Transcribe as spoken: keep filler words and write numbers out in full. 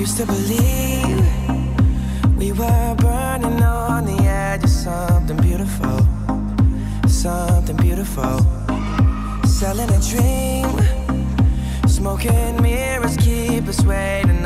to believe we were burning on the edge of something beautiful, something beautiful. Selling a dream, smoking mirrors keep us waiting